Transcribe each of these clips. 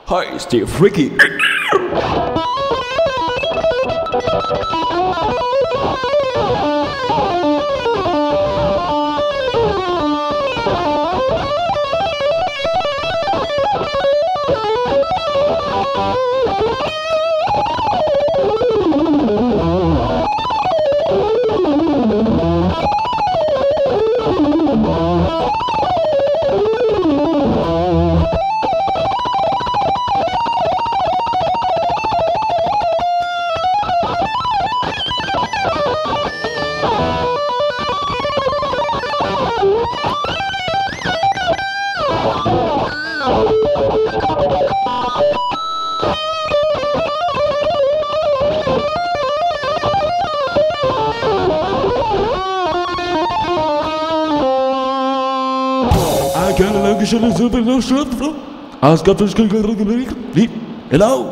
Hi, Steve Ricky. Hello.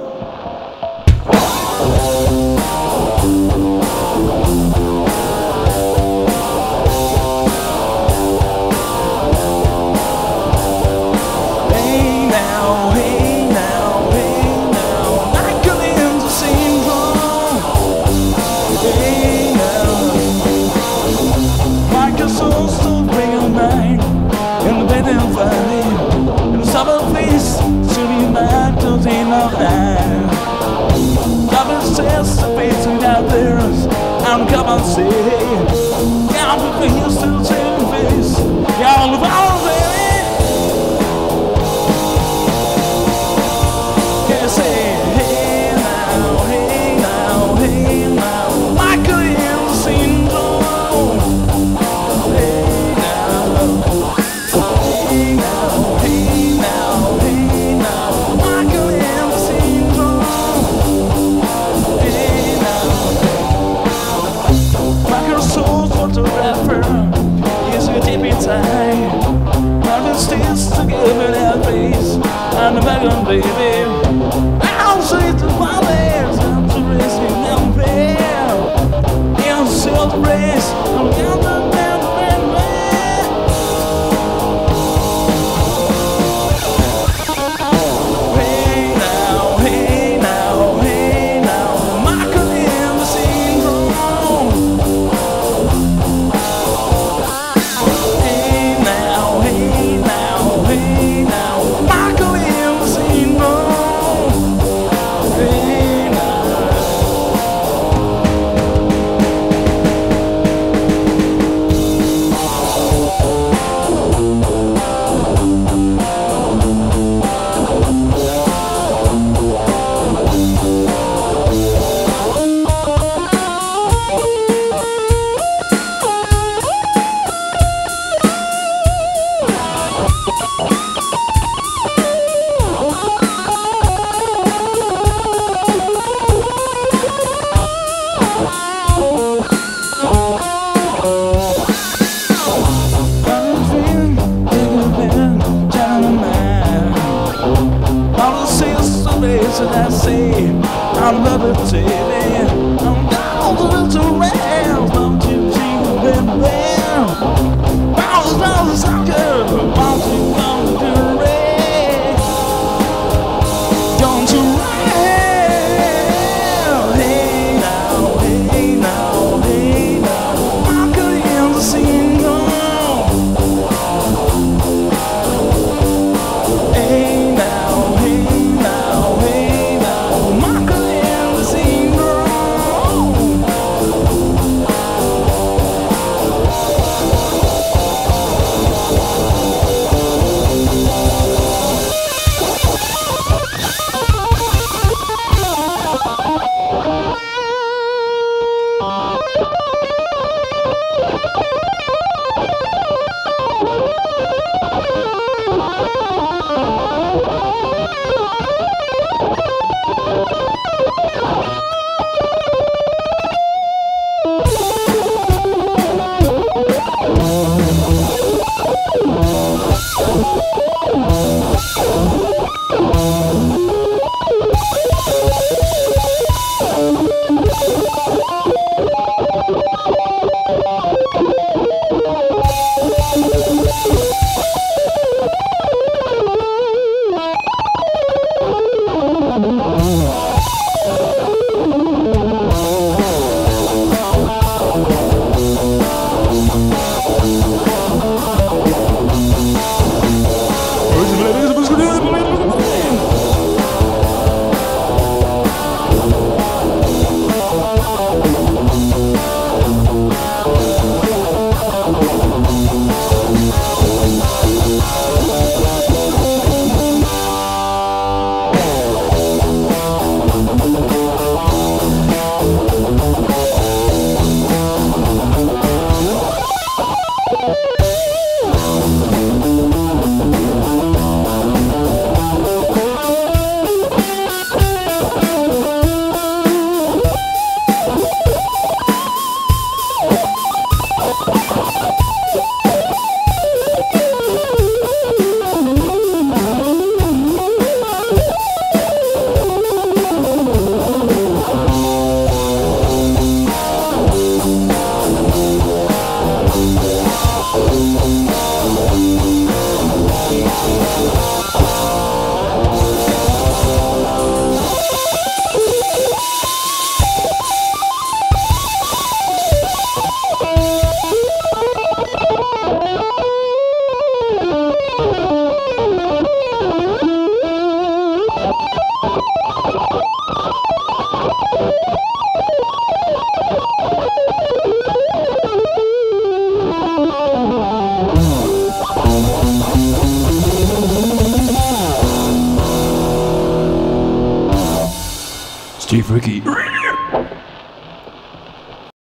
Come on, say, yeah, but the hills still saving face. Yeah, all of our baby. Yeah, say, hey now, hey now, hey now. Michael Hill syndrome. Hey now, hey now, hey now, hey now. Michael Hill syndrome. Hey now. Souls want to rapper, is a deep inside. I'm still together that face, and the wagon baby. I'll say to my legs, I'm to raise me down there. I'll sell the race, I'm down the man. Hey now, hey now, hey now, Michael in the syndrome. freaky.